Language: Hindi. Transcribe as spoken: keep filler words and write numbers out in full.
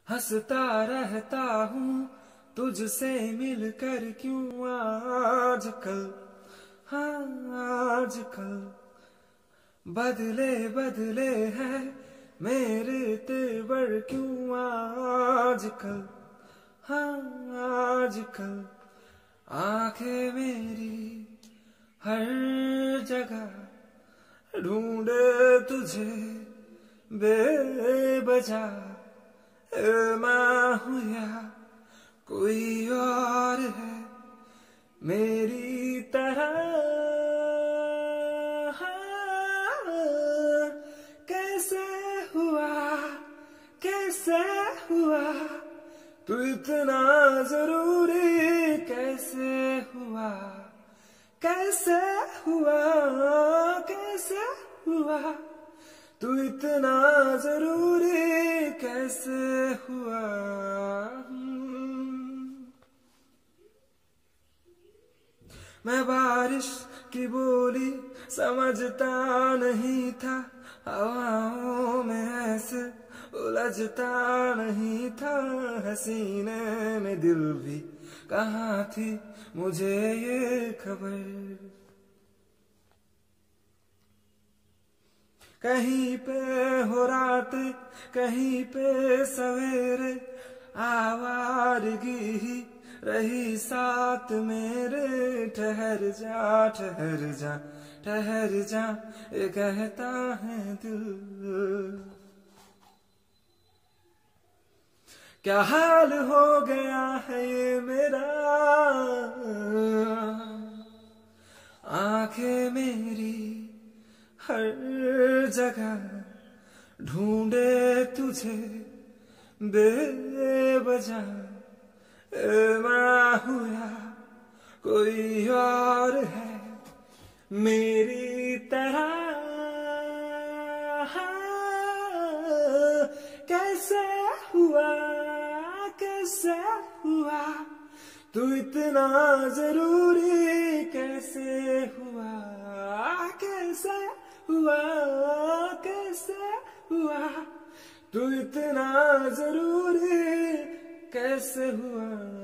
हंसता रहता हूँ तुझसे मिलकर क्यों आजकल, हाँ आजकल बदले बदले है मेरे तेवर क्यों आजकल, हाँ आजकल आंखें मेरी हर जगह ढूंढे तुझे बेवजह, मैं हूँ या कोई और है मेरी तरह। कैसे हुआ कैसे हुआ तू इतना जरूरी, कैसे हुआ कैसे हुआ कैसे हुआ तू इतना जरूरी, कैसे हुआ। मैं बारिश की बोली समझता नहीं था, हवाओं में ऐसे उलझता नहीं था, हसीने में दिल भी कहाँ थी मुझे ये खबर। कहीं पे हो रात कहीं पे सवेरे, आवारगी ही रही साथ मेरे। ठहर जा ठहर जा ठहर जा ये कहता है दिल। क्या हाल हो गया है ये मेरा, आंखें मेरी हर जगह ढूंढे तुझे बेवजह, मैं हूँ या कोई और है मेरी तरह। कैसे हुआ कैसे हुआ तू इतना जरूरी, कैसे हुआ कैसे हुआ कैसे हुआ तू इतना जरूरी, कैसे हुआ।